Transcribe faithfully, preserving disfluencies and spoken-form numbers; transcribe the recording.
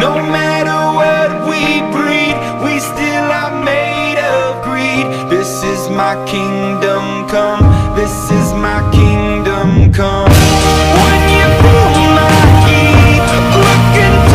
No matter what we breed, we still are made of greed. This is my kingdom come, this is my kingdom come.